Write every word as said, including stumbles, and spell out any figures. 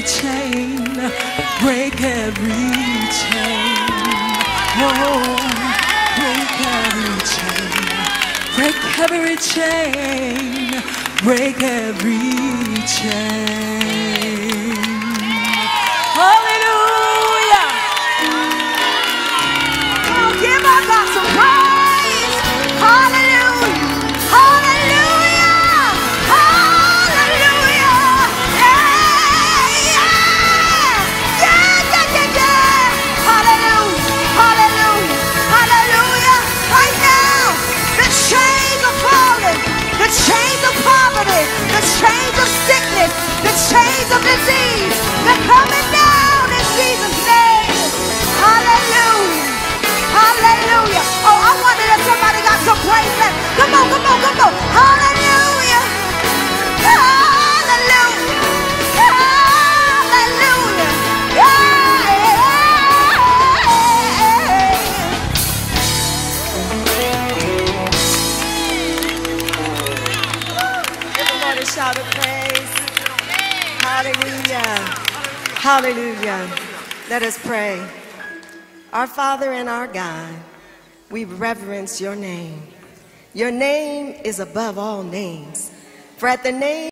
chain, break every chain. Oh, break every chain, break every chain, break every chain. Hallelujah! Oh, give our God some praise. Hallelujah! Hallelujah! Hallelujah! Yeah! Yeah! Yeah! Yeah! Yeah! Hallelujah! Hallelujah! Hallelujah! Right now, the chains are falling. The chains of poverty, the chains of sickness, the chains of disease, they're coming down in Jesus' name. Hallelujah. Hallelujah. Oh, I wonder if somebody got some praise left. Come on, come on, come on. Hallelujah. Hallelujah. Hallelujah. Give the Lord a shout of praise. Hallelujah. Hallelujah. Let us pray. Our Father and our God, we reverence your name. Your name is above all names. For at the name